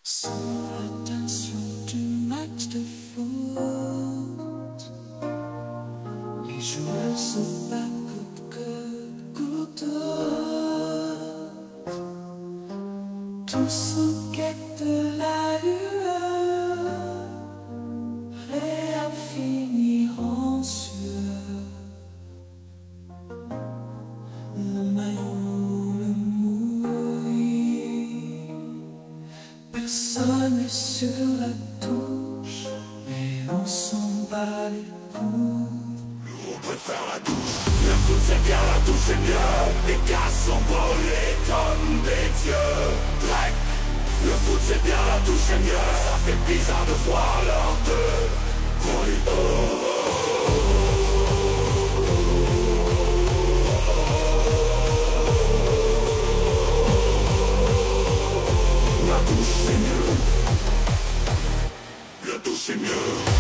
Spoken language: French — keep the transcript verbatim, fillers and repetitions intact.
Sans l'intention du match de foot, les joueurs se battent coûte que coûte. Tous en quête de la lueur, prêts à finir en sueur. Le maillot le mouille, personne n'est sur la touche, mais on s'en bat les couilles. On préfère la douche. Le foot c'est bien, la douche c'est mieux. Les gars sont brûlés comme des dieux. Grec, le foot c'est bien, la douche c'est mieux. Ça fait bizarre de voir leurs deux brûler. Oh, oh, oh. La douche c'est mieux. La douche c'est mieux.